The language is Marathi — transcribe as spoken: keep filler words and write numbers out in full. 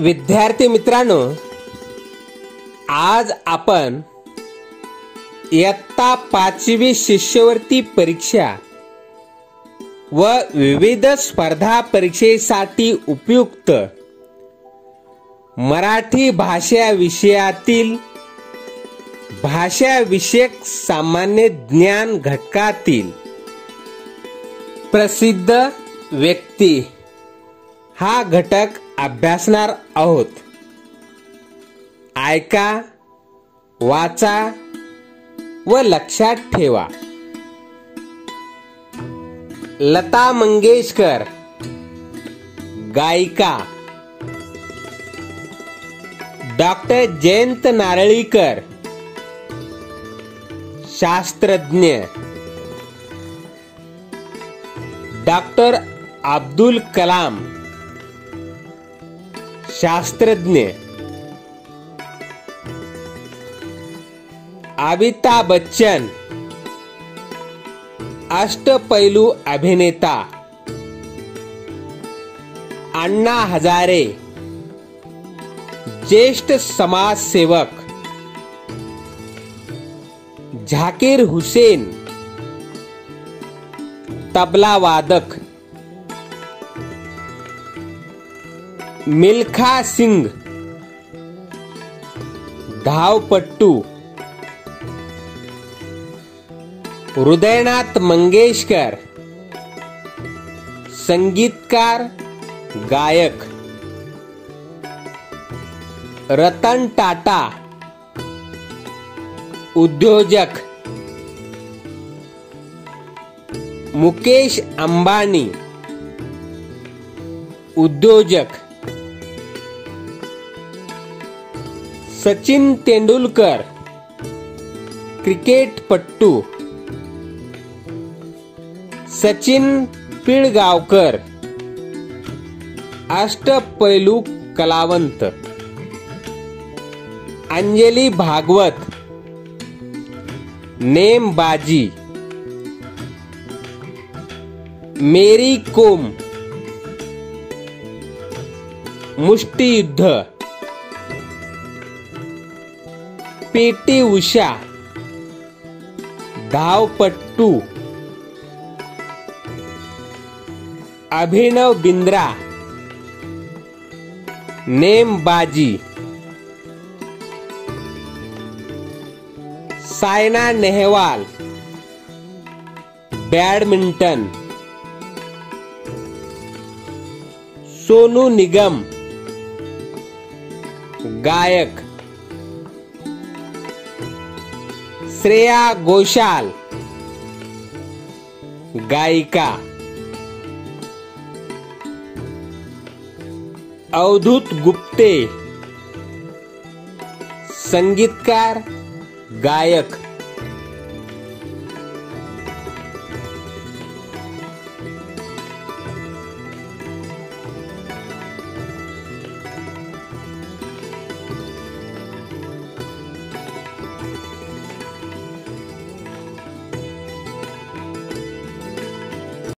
विद्यार्थी मित्रांनो, आज आपण इयत्ता पाचवी शिष्यवृत्ती परीक्षा व विविध स्पर्धा परीक्षेसाठी उपयुक्त मराठी भाषा विषयातील भाषा विषयक सामान्य ज्ञान घटकातील प्रसिद्ध व्यक्ती हा घटक अभ्यासणार आहोत. ऐका, वाचा व लक्षात ठेवा. लता मंगेशकर, गायिका. डॉक्टर जयंत नारळीकर, शास्त्रज्ञ. डॉक्टर अब्दुल कलाम, शास्त्रज्ञ. अमिताभ बच्चन, अष्टपैलू अभिनेता. अण्णा हजारे, ज्येष्ठ समाजसेवक. झाकीर हुसेन, तबला वादक. मिल्खा सिंग, धावपट्टू. हृदयनाथ मंगेशकर, संगीतकार, गायक. रतन टाटा, उद्योजक. मुकेश अंबानी, उद्योजक. सचिन तेंडुलकर, क्रिकेटपट्टू. सचिन पिळगावकर, अष्टपैलू कलावंत. अंजली भागवत, नेमबाजी. मेरी कोम, मुष्टियुद्ध. पीटी उषा, धावपट्टू. अभिनव बिंद्रा, नेमबाजी. सायना नेहवाल, बैडमिंटन. सोनू निगम, गायक. श्रेया घोषाल, गायिका. अवधूत गुप्ते, संगीतकार, गायक.